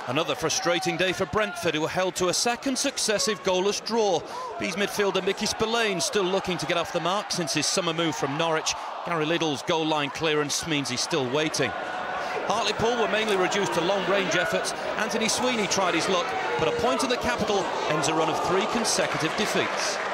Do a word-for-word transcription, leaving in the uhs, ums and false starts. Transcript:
Another frustrating day for Brentford, who were held to a second successive goalless draw. Bees midfielder Mickey Spillane still looking to get off the mark since his summer move from Norwich. Gary Liddle's goal line clearance means he's still waiting. Hartlepool were mainly reduced to long-range efforts. Antony Sweeney tried his luck, but a point in the capital ends a run of three consecutive defeats.